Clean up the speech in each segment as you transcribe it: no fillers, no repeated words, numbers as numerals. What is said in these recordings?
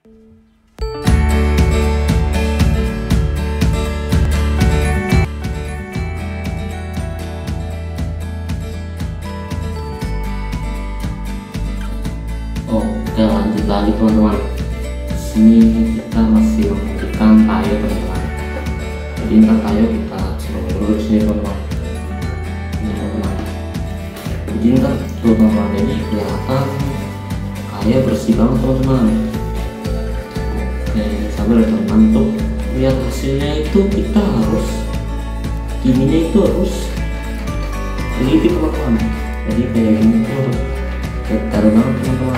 Oke, lanjut lagi teman-teman. Sini kita masih membutuhkan kayu teman-teman. Jadi ntar kayu kita suruh dulu sini teman-teman. Ini teman-teman. Jadi ntar tuh teman-teman, ini kelihatan kayu bersih banget teman-teman. Oke, sabar ya teman-teman. Untuk lihat hasilnya itu kita harus ininya itu harus teliti teman-teman. Jadi kayak gini tuh harus detail banget teman-teman.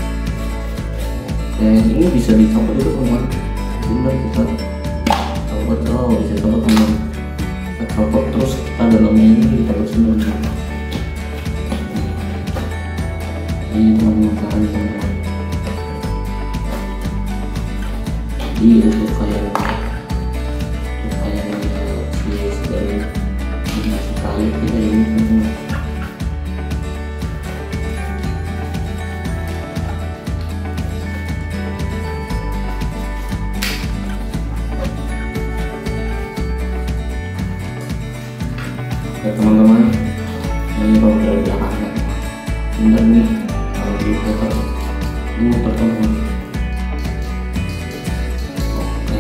Ini bisa dicopot dulu teman-teman. Benar, kita copot, bisa copot teman-teman. Kita copot terus kita dalamnya ini kita bersihin teman-teman. Ini teman-teman caranya teman-teman. Jadi untuk kayak dari sekali kita ini teman-teman. Ya teman-teman, ini kalau dari belakangnya bener nih, kalau di muter ini muter teman-teman. Oke,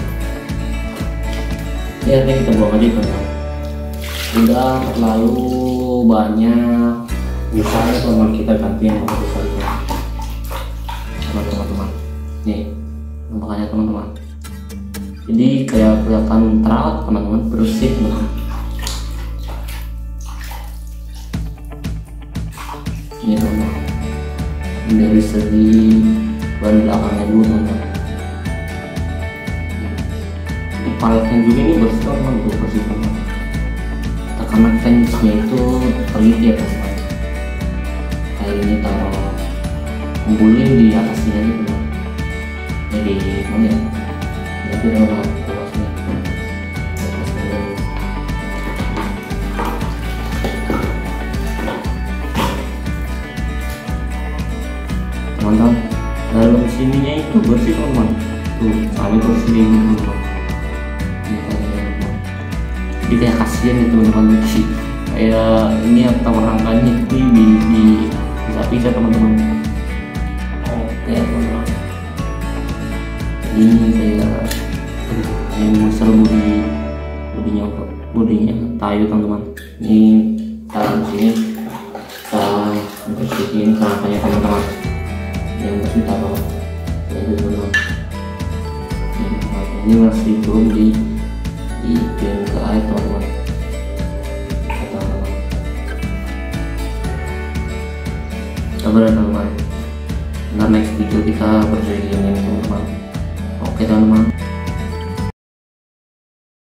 ya ini kita buang aja teman-teman, udah terlalu banyak. Misalnya teman-teman kita ganti yang bagus saja teman-teman. Nih makanya teman-teman, jadi kayak kelihatan terawat teman-teman, bersih teman-teman. Ini teman-teman, dari segi ban belakangnya dulu teman-teman. Di paletnya juga ini bersih teman-teman, bersih teman-teman. Karena fansnya itu teliti ya teman-teman. Kayak ini taruh guling di atasnya aja teman-teman. Jadi mana ya? Jadi teman-teman bawahnya. Teman-teman, dalam sininya itu bersih teman-teman. Tuh, sampai bersih ini teman-teman. Jadi kayak kasihan ya teman-teman, kayak ini atau rangkanya itu bisa teman-teman. Oke teman-teman, ini kayak yang seru bodinya tayu teman-teman. Ini dalam sini kita bersihin rangkanya teman-teman, yang masih taruh itu teman-teman. Ini masih belum dibikin ke air teman-teman. Sabar ya teman-teman, ntar next video kita bersihin ini teman-teman. Oke teman-teman.